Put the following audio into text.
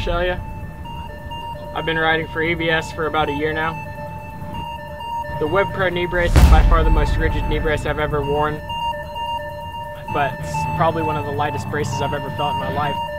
Bisceglia. I've been riding for EBS for about a year now. The Web Pro knee brace is by far the most rigid knee brace I've ever worn, but it's probably one of the lightest braces I've ever felt in my life.